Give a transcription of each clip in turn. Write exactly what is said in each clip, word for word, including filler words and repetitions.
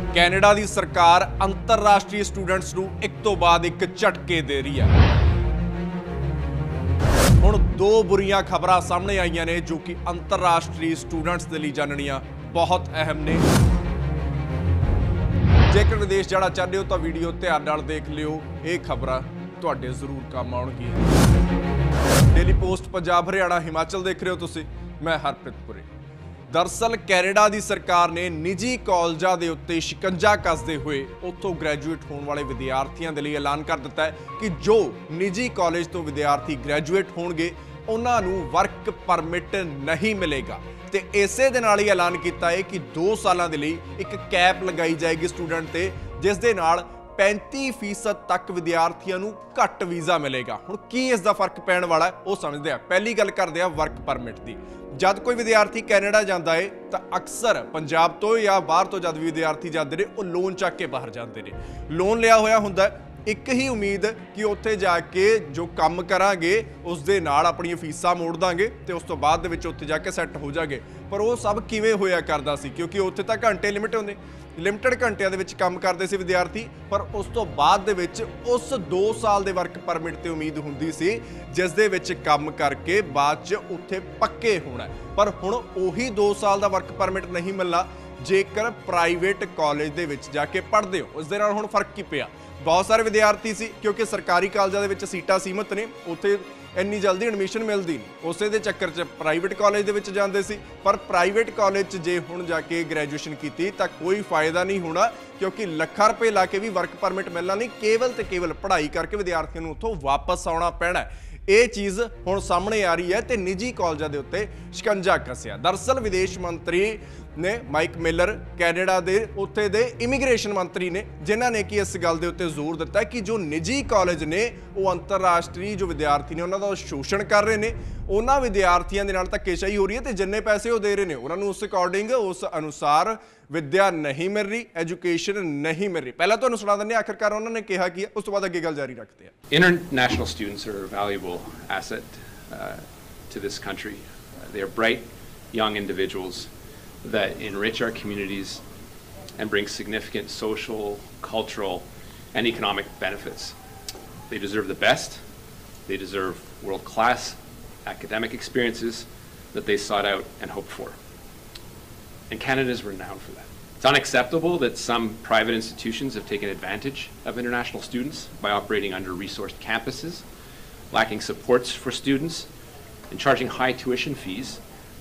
Canada ਦੀ ਸਰਕਾਰ ਅੰਤਰਰਾਸ਼ਟਰੀ students ਨੂੰ ਇੱਕ ਤੋਂ ਬਾਅਦ ਇੱਕ ਝਟਕੇ ਦੇ ਰਹੀ ਹੈ। ਹੁਣ ਦੋ ਬੁਰੀਆਂ ਖਬਰਾਂ ਸਾਹਮਣੇ ਆਈਆਂ ਨੇ ਜੋ ਕਿ ਅੰਤਰਰਾਸ਼ਟਰੀ ਸਟੂਡੈਂਟਸ ਦੇ ਲਈ ਜਾਣਨੀਆਂ ਬਹੁਤ ਅਹਿਮ ਨੇ। ਜੇਕਰ ਵਿਦੇਸ਼ ਜਾਣਾ ਚਾਹੁੰਦੇ ਹੋ ਤਾਂ ਵੀਡੀਓ ਧਿਆਨ ਨਾਲ ਦੇਖ ਲਿਓ, ਇਹ ਖਬਰਾਂ ਤੁਹਾਡੇ ਜ਼ਰੂਰ ਕੰਮ ਆਉਣਗੀਆਂ। ਡੇਲੀ ਪੋਸਟ ਪੰਜਾਬ ਹਰਿਆਣਾ ਹਿਮਾਚਲ ਦੇਖ ਰਹੇ ਹੋ ਤੁਸੀਂ, ਮੈਂ ਹਰਪ੍ਰੀਤ ਪੁਰੀ। दरअसल कैनेडा की सरकार ने निजी कॉलेजों के उत्ते शिकंजा कसते हुए उत्थों ग्रैजुएट होने वाले विद्यार्थियों के लिए ऐलान कर दिता है कि जो निजी कॉलेज तो विद्यार्थी ग्रैजुएट होंगे उन्होंने वर्क परमिट नहीं मिलेगा। तो इसे दे नाल ही ऐलान किया है कि दो सालों के लिए एक कैप लगाई जाएगी स्टूडेंट ते, जिस दे नाल पैंती फीसद तक विद्यार्थियों को घट वीज़ा मिलेगा। हुण की इसका फर्क पैण वाला है वो समझते हैं। पहली गल करते हैं वर्क परमिट की। जब कोई विद्यार्थी कैनेडा जाता है तो अक्सर पंजाब तो या बाहर तो जब भी विद्यार्थी जाते हैं वो लोन चक के बाहर जाते हैं। लोन लिया होया हुंदा है, एक ही उम्मीद कि उत्थे जाके जो काम करांगे उस दे नाल अपनी फीसां मोड़ दांगे तो उस तो बाद दे विच उत्थे जाके सैट हो जाएंगे। पर वो सब किवें होया करदा सी, क्योंकि उत्थे तां घंटे लिमिट होंदे, लिमिटेड घंटिਆਂ ਦੇ ਵਿੱਚ ਕੰਮ ਕਰਦੇ ਸੀ ਵਿਦਿਆਰਥੀ। ਪਰ ਉਸ ਤੋਂ ਬਾਅਦ ਦੇ ਵਿੱਚ ਉਸ दो ਸਾਲ ਦੇ ਵਰਕ ਪਰਮਿਟ ਤੇ ਉਮੀਦ ਹੁੰਦੀ ਸੀ ਜਿਸ ਦੇ ਵਿੱਚ ਕੰਮ ਕਰਕੇ ਬਾਅਦ ਚ ਉੱਥੇ ਪੱਕੇ ਹੋਣਾ। ਪਰ ਹੁਣ ਉਹੀ दो ਸਾਲ ਦਾ ਵਰਕ ਪਰਮਿਟ ਨਹੀਂ ਮਿਲਣਾ ਜੇਕਰ ਪ੍ਰਾਈਵੇਟ ਕਾਲਜ ਦੇ ਵਿੱਚ ਜਾ ਕੇ ਪੜ੍ਹਦੇ ਹੋ। ਉਸ ਦੇ ਨਾਲ ਹੁਣ ਫਰਕ ਕੀ ਪਿਆ? ਬਹੁਤ ਸਾਰੇ ਵਿਦਿਆਰਥੀ ਸੀ ਕਿਉਂਕਿ ਸਰਕਾਰੀ ਕਾਲਜਾਂ ਦੇ ਵਿੱਚ ਸੀਟਾਂ ਸੀਮਤ ਨੇ, ਉੱਥੇ ਇੰਨੀ ਜਲਦੀ ਐਡਮਿਸ਼ਨ ਮਿਲਦੀ ਨਹੀਂ, ਉਸੇ ਦੇ ਚੱਕਰ 'ਚ ਪ੍ਰਾਈਵੇਟ ਕਾਲਜ ਦੇ ਵਿੱਚ ਜਾਂਦੇ ਸੀ। ਪਰ ਪ੍ਰਾਈਵੇਟ ਕਾਲਜ 'ਚ ਜੇ ਹੁਣ ਜਾ ਕੇ ਗ੍ਰੈਜੂਏਸ਼ਨ ਕੀਤੀ ਤਾਂ ਕੋਈ ਫਾਇਦਾ ਨਹੀਂ ਹੋਣਾ, ਕਿਉਂਕਿ ਲੱਖਾਂ ਰੁਪਏ ਲਾ ਕੇ ਵੀ ਵਰਕ ਪਰਮਿਟ ਮਿਲਣਾ ਨਹੀਂ, ਕੇਵਲ ਤੇ ਕੇਵਲ ਪੜ੍ਹਾਈ ਕਰਕੇ ਵਿਦਿਆਰਥੀਆਂ ਨੂੰ ਉੱਥੋਂ ਵਾਪਸ ਆਉਣਾ ਪੈਣਾ। ਇਹ ਚੀਜ਼ ਹੁਣ ਸਾਹਮਣੇ ਆ ਰਹੀ ਹੈ ਤੇ ਨਿੱਜੀ ਕਾਲਜਾਂ ਦੇ ਉੱਤੇ ਸ਼ਿਕੰਜਾ ਕੱਸਿਆ। ਦਰਅਸਲ ਵਿਦੇਸ਼ ਮੰਤਰੀ ਨੇ ਮਾਈਕ ਮਿਲਰ ਕੈਨੇਡਾ ਦੇ ਉੱਥੇ ਦੇ ਇਮੀਗ੍ਰੇਸ਼ਨ ਮੰਤਰੀ ਨੇ, ਜਿਨ੍ਹਾਂ ਨੇ ਕਿ ਇਸ ਗੱਲ ਦੇ ਉੱਤੇ ਜ਼ੋਰ ਦਿੱਤਾ ਕਿ ਜੋ ਨਿੱਜੀ ਕਾਲਜ ਨੇ ਉਹ ਅੰਤਰਰਾਸ਼ਟਰੀ ਜੋ ਵਿਦਿਆਰਥੀ ਨੇ ਉਹਨਾਂ ਦਾ ਸ਼ੋਸ਼ਣ ਕਰ ਰਹੇ ਨੇ, ਉਹਨਾਂ ਵਿਦਿਆਰਥੀਆਂ ਦੇ ਨਾਲ ਧੱਕੇਸ਼ਾਹੀ ਹੋ ਰਹੀ ਹੈ ਤੇ ਜਿੰਨੇ ਪੈਸੇ ਉਹ ਦੇ ਰਹੇ ਨੇ ਉਹਨਾਂ ਨੂੰ ਉਸ ਅਕੋਰਡਿੰਗ ਉਸ ਅਨੁਸਾਰ ਵਿਦਿਆ ਨਹੀਂ ਮਿਲ ਰਹੀ, ਐਜੂਕੇਸ਼ਨ ਨਹੀਂ ਮਿਲ ਰਹੀ। ਪਹਿਲਾਂ ਤੁਹਾਨੂੰ ਸੁਣਾ ਦਿੰਦੇ ਹਾਂ ਆਖਿਰਕਾਰ ਉਹਨਾਂ ਨੇ ਕਿਹਾ ਕੀ ਹੈ, ਉਸ ਤੋਂ ਬਾਅਦ ਅੱਗੇ ਗੱਲ ਜਾਰੀ ਰੱਖਦੇ ਹਾਂ। International students are a valuable asset uh, to this country. Uh, they are bright young individuals that enrich our communities and bring significant social, cultural, and economic benefits. They deserve the best. They deserve world-class academic experiences that they sought out and hoped for. And Canada is renowned for that. It's unacceptable that some private institutions have taken advantage of international students by operating under-resourced campuses, lacking supports for students, and charging high tuition fees,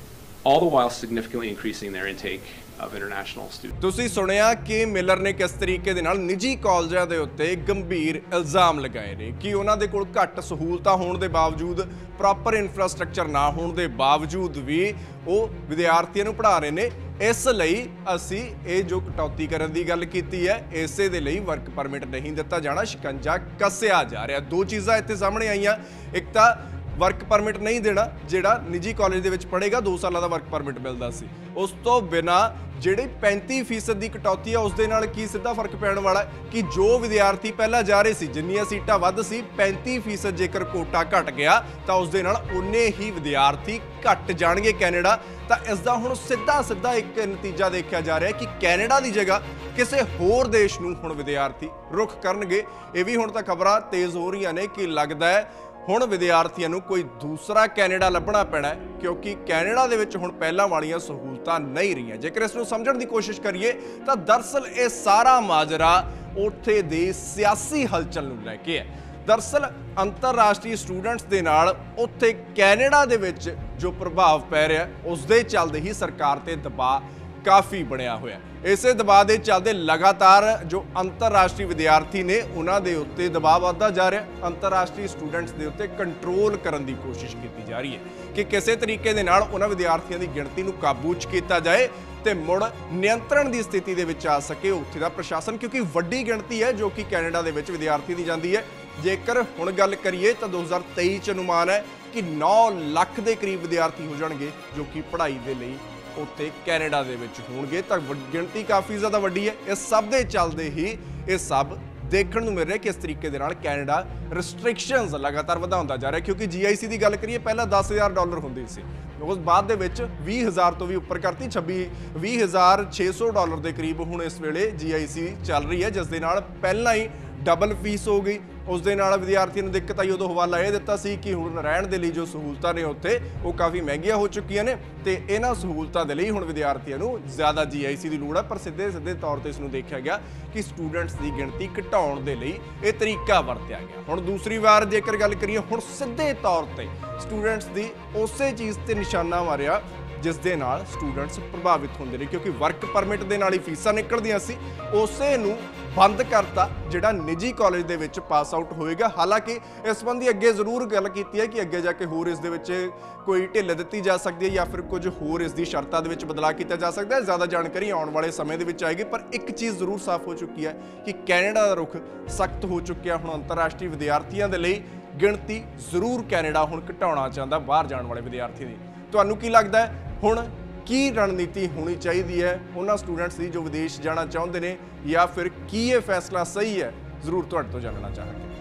all the while significantly increasing their intake of international students. ਤੁਸੀਂ ਸੁਣਿਆ ਕਿ miller ਨੇ ਕਿਸ ਤਰੀਕੇ ਦੇ ਨਾਲ ਨਿੱਜੀ ਕਾਲਜਾਂ ਦੇ ਉੱਤੇ ਗੰਭੀਰ ਇਲਜ਼ਾਮ ਲਗਾਏ ਨੇ ਕਿ ਉਹਨਾਂ ਦੇ ਕੋਲ ਘੱਟ ਸਹੂਲਤਾਂ ਹੋਣ ਦੇ ਬਾਵਜੂਦ, ਪ੍ਰੋਪਰ ਇਨਫਰਾਸਟ੍ਰਕਚਰ ਨਾ ਹੋਣ ਦੇ ਬਾਵਜੂਦ ਵੀ ਉਹ ਵਿਦਿਆਰਥੀਆਂ ਨੂੰ ਪੜ੍ਹਾ ਰਹੇ ਨੇ। ਇਸ ਲਈ ਅਸੀਂ ਇਹ ਜੋ ਕਟੌਤੀ ਕਰਨ ਦੀ ਗੱਲ ਕੀਤੀ ਹੈ, ਇਸੇ ਦੇ ਲਈ ਵਰਕ ਪਰਮਿਟ ਨਹੀਂ ਦਿੱਤਾ ਜਾਣਾ, ਸ਼ਿਕੰਜਾ ਕੱਸਿਆ ਜਾ ਰਿਹਾ। ਦੋ ਚੀਜ਼ਾਂ ਇੱਥੇ ਸਾਹਮਣੇ ਆਈਆਂ, ਇੱਕ ਤਾਂ ਵਰਕ ਪਰਮਿਟ ਨਹੀਂ ਦੇਣਾ ਜਿਹੜਾ ਨਿੱਜੀ ਕਾਲਜ ਦੇ ਵਿੱਚ ਪੜ੍ਹੇਗਾ, ਦੋ ਸਾਲਾਂ ਦਾ ਵਰਕ ਪਰਮਿਟ ਮਿਲਦਾ ਸੀ। ਉਸ ਤੋਂ ਬਿਨਾਂ ਜਿਹੜੀ ਪੈਂਤੀ ਫੀਸਦ ਦੀ ਕਟੌਤੀ ਆ ਉਸ ਦੇ ਨਾਲ ਕੀ ਸਿੱਧਾ ਫਰਕ ਪੈਣ ਵਾਲਾ ਕਿ ਜੋ ਵਿਦਿਆਰਥੀ ਪਹਿਲਾਂ ਜਾ ਰਹੇ ਸੀ, ਜਿੰਨੀਆਂ ਸੀਟਾਂ ਵੱਧ ਸੀ, ਪੈਂਤੀ ਫੀਸਦ ਜੇਕਰ ਕੋਟਾ ਘਟ ਗਿਆ ਤਾਂ ਉਸ ਦੇ ਨਾਲ ਉਨੇ ਹੀ ਵਿਦਿਆਰਥੀ ਘਟ ਜਾਣਗੇ ਕੈਨੇਡਾ। ਤਾਂ ਇਸ ਦਾ ਹੁਣ ਸਿੱਧਾ ਸਿੱਧਾ ਇੱਕ ਨਤੀਜਾ ਦੇਖਿਆ ਜਾ ਰਿਹਾ ਕਿ ਕੈਨੇਡਾ ਦੀ ਜਗ੍ਹਾ ਕਿਸੇ ਹੋਰ ਦੇਸ਼ ਨੂੰ ਹੁਣ ਵਿਦਿਆਰਥੀ ਰੁਖ ਕਰਨਗੇ। ਇਹ ਵੀ ਹੁਣ ਤਾਂ ਖਬਰਾਂ ਤੇਜ਼ ਹੋ ਰਹੀਆਂ ਨੇ ਕਿ ਲੱਗਦਾ ਹੈ ਹੁਣ ਵਿਦਿਆਰਥੀਆਂ ਨੂੰ ਕੋਈ ਦੂਸਰਾ ਕੈਨੇਡਾ ਲੱਭਣਾ ਪੈਣਾ, ਕਿਉਂਕਿ ਕੈਨੇਡਾ ਦੇ ਵਿੱਚ ਹੁਣ ਪਹਿਲਾਂ ਵਾਲੀਆਂ ਸਹੂਲਤਾਂ ਨਹੀਂ ਰਹੀਆਂ। ਜੇਕਰ ਇਸ ਨੂੰ ਸਮਝਣ ਦੀ ਕੋਸ਼ਿਸ਼ ਕਰੀਏ ਤਾਂ ਦਰਅਸਲ ਇਹ ਸਾਰਾ ਮਾਜਰਾ ਉੱਥੇ ਦੇ ਸਿਆਸੀ ਹਲਚਲ ਨੂੰ ਲੈ ਕੇ ਹੈ। ਦਰਅਸਲ ਅੰਤਰਰਾਸ਼ਟਰੀ ਸਟੂਡੈਂਟਸ ਦੇ ਨਾਲ ਉੱਥੇ ਕੈਨੇਡਾ ਦੇ ਵਿੱਚ ਜੋ ਪ੍ਰਭਾਵ ਪੈ ਰਿਹਾ ਉਸ ਦੇ ਚੱਲਦੇ ਹੀ ਸਰਕਾਰ ਤੇ ਦਬਾਅ ਕਾਫੀ ਬਣਿਆ ਹੋਇਆ। ਇਸੇ ਦਬਾਅ ਦੇ ਚੱਲਦੇ ਲਗਾਤਾਰ ਜੋ ਅੰਤਰਰਾਸ਼ਟਰੀ ਵਿਦਿਆਰਥੀ ਨੇ ਉਹਨਾਂ ਦੇ ਉੱਤੇ ਦਬਾਅ ਵੱਧਦਾ ਜਾ ਰਿਹਾ। ਅੰਤਰਰਾਸ਼ਟਰੀ ਸਟੂਡੈਂਟਸ ਦੇ ਉੱਤੇ ਕੰਟਰੋਲ ਕਰਨ ਦੀ ਕੋਸ਼ਿਸ਼ ਕੀਤੀ ਜਾ ਰਹੀ ਹੈ ਕਿ ਕਿਸੇ ਤਰੀਕੇ ਦੇ ਨਾਲ ਉਹਨਾਂ ਵਿਦਿਆਰਥੀਆਂ ਦੀ ਗਿਣਤੀ ਨੂੰ ਕਾਬੂ 'ਚ ਕੀਤਾ ਜਾਏ ਤੇ ਮੁੜ ਨਿਯੰਤਰਣ ਦੀ ਸਥਿਤੀ ਦੇ ਵਿੱਚ ਆ ਸਕੇ ਉੱਥੇ ਦਾ ਪ੍ਰਸ਼ਾਸਨ, ਕਿਉਂਕਿ ਵੱਡੀ ਗਿਣਤੀ ਹੈ ਜੋ ਕਿ ਕੈਨੇਡਾ ਦੇ ਵਿੱਚ ਵਿਦਿਆਰਥੀ ਦੀ ਜਾਂਦੀ ਹੈ। ਜੇਕਰ ਹੁਣ ਗੱਲ ਕਰੀਏ ਤਾਂ ਦੋ ਹਜ਼ਾਰ ਤੇਈ 'ਚ ਅਨੁਮਾਨ ਹੈ ਕਿ ਨੌ ਲੱਖ ਦੇ ਕਰੀਬ ਵਿਦਿਆਰਥੀ ਹੋ ਜਾਣਗੇ ਜੋ ਕਿ ਪੜ੍ਹਾਈ ਦੇ ਲਈ ਉੱਥੇ ਕੈਨੇਡਾ ਦੇ ਵਿੱਚ ਹੋਣਗੇ। ਤਾਂ ਗਿਣਤੀ ਕਾਫੀ ਜ਼ਿਆਦਾ ਵੱਡੀ ਹੈ। ਇਸ ਸਭ ਦੇ ਚੱਲਦੇ ਹੀ ਇਹ ਸਭ ਦੇਖਣ ਨੂੰ ਮਿਲ ਰਿਹਾ ਕਿ ਇਸ ਤਰੀਕੇ ਦੇ ਨਾਲ ਕੈਨੇਡਾ ਰਿਸਟ੍ਰਿਕਸ਼ਨਸ ਲਗਾਤਾਰ ਵਧਾਉਂਦਾ ਜਾ ਰਿਹਾ, ਕਿਉਂਕਿ ਜੀ ਆਈ ਸੀ ਦੀ ਗੱਲ ਕਰੀਏ ਪਹਿਲਾਂ ਦਸ ਹਜ਼ਾਰ ਡਾਲਰ ਹੁੰਦੀ ਸੀ, ਉਸ ਬਾਅਦ ਦੇ ਵਿੱਚ ਵੀਹ ਹਜ਼ਾਰ ਤੋਂ ਵੀ ਉੱਪਰ ਕਰਤੀ, ਛੱਬੀ ਵੀਹ ਹਜ਼ਾਰ ਛੇ ਸੌ ਡਾਲਰ ਦੇ ਕਰੀਬ ਹੁਣ ਇਸ ਵੇਲੇ ਜੀ ਆਈ ਸੀ ਚੱਲ ਰਹੀ ਹੈ, ਜਿਸ ਦੇ ਨਾਲ ਪਹਿਲਾਂ ਹੀ ਡਬਲ ਫੀਸ ਹੋ ਗਈ। ਉਸ ਦੇ ਨਾਲ ਵਿਦਿਆਰਥੀਆਂ ਨੂੰ ਦਿੱਕਤ ਆਈ। ਉਦੋਂ ਹਵਾਲਾ ਇਹ ਦਿੱਤਾ ਸੀ ਕਿ ਹੁਣ ਰਹਿਣ ਦੇ ਲਈ ਜੋ ਸਹੂਲਤਾਂ ਨੇ ਉੱਥੇ ਉਹ ਕਾਫੀ ਮਹਿੰਗੀਆਂ ਹੋ ਚੁੱਕੀਆਂ ਨੇ ਤੇ ਇਹਨਾਂ ਸਹੂਲਤਾਂ ਦੇ ਲਈ ਹੁਣ ਵਿਦਿਆਰਥੀਆਂ ਨੂੰ ਜ਼ਿਆਦਾ ਜੀ ਆਈ ਸੀ ਦੀ ਲੋੜ ਹੈ। ਪਰ ਸਿੱਧੇ ਸਿੱਧੇ ਤੌਰ ਤੇ ਇਸ ਨੂੰ ਦੇਖਿਆ ਗਿਆ ਕਿ ਸਟੂਡੈਂਟਸ ਦੀ ਗਿਣਤੀ ਘਟਾਉਣ ਦੇ ਲਈ ਇਹ ਤਰੀਕਾ ਵਰਤਿਆ ਗਿਆ। ਹੁਣ ਦੂਸਰੀ ਵਾਰ ਜੇਕਰ ਗੱਲ ਕਰੀਏ, ਹੁਣ ਸਿੱਧੇ ਤੌਰ ਤੇ ਸਟੂਡੈਂਟਸ ਦੀ ਉਸੇ ਚੀਜ਼ ਤੇ ਨਿਸ਼ਾਨਾ ਮਾਰਿਆ ਜਿਸ ਦੇ ਨਾਲ ਸਟੂਡੈਂਟਸ ਪ੍ਰਭਾਵਿਤ ਹੁੰਦੇ ਨੇ, ਕਿਉਂਕਿ ਵਰਕ ਪਰਮਿਟ ਦੇ ਨਾਲ ਹੀ ਫੀਸਾਂ ਨਿਕਲਦੀਆਂ ਸੀ, ਉਸੇ ਨੂੰ ਬੰਦ ਕਰਤਾ ਜਿਹੜਾ ਨਿੱਜੀ ਕਾਲਜ ਦੇ ਵਿੱਚ ਪਾਸ ਆਊਟ ਹੋਏਗਾ। ਹਾਲਾਂਕਿ ਇਸ ਸੰਬੰਧੀ ਅੱਗੇ ਜ਼ਰੂਰ ਗੱਲ ਕੀਤੀ ਹੈ ਕਿ ਅੱਗੇ ਜਾ ਕੇ ਹੋਰ ਇਸ ਦੇ ਵਿੱਚ ਕੋਈ ਢਿੱਲ ਦਿੱਤੀ ਜਾ ਸਕਦੀ ਹੈ ਜਾਂ ਫਿਰ ਕੁਝ ਹੋਰ ਇਸ ਦੀ ਸ਼ਰਤਾਂ ਦੇ ਵਿੱਚ ਬਦਲਾਅ ਕੀਤਾ ਜਾ ਸਕਦਾ ਹੈ। ਜ਼ਿਆਦਾ ਜਾਣਕਾਰੀ ਆਉਣ ਵਾਲੇ ਸਮੇਂ ਦੇ ਵਿੱਚ ਆਏਗੀ, ਪਰ ਇੱਕ ਚੀਜ਼ ਜ਼ਰੂਰ ਸਾਫ਼ ਹੋ ਚੁੱਕੀ ਹੈ ਕਿ ਕੈਨੇਡਾ ਦਾ ਰੁਖ ਸਖਤ ਹੋ ਚੁੱਕਿਆ। ਹੁਣ ਅੰਤਰਰਾਸ਼ਟਰੀ ਵਿਦਿਆਰਥੀਆਂ ਦੇ ਲਈ ਗਿਣਤੀ ਜ਼ਰੂਰ ਕੈਨੇਡਾ ਹੁਣ ਘਟਾਉਣਾ ਚਾਹੁੰਦਾ ਬਾਹਰ ਜਾਣ ਵਾਲੇ ਵਿਦਿਆਰਥੀਆਂ ਦੀ। ਤੁਹਾਨੂੰ ਕੀ ਲੱਗਦਾ ਹੈ ਹੁਣ ਕੀ ਰਣਨੀਤੀ ਹੋਣੀ ਚਾਹੀਦੀ ਹੈ ਉਹਨਾਂ ਸਟੂਡੈਂਟਸ ਦੀ ਜੋ ਵਿਦੇਸ਼ ਜਾਣਾ ਚਾਹੁੰਦੇ ਨੇ, ਜਾਂ ਫਿਰ ਕੀ ਇਹ ਫੈਸਲਾ ਸਹੀ ਹੈ? ਜ਼ਰੂਰ ਤੁਹਾਡੇ ਤੋਂ ਜਾਣਨਾ ਚਾਹਾਂਗੇ।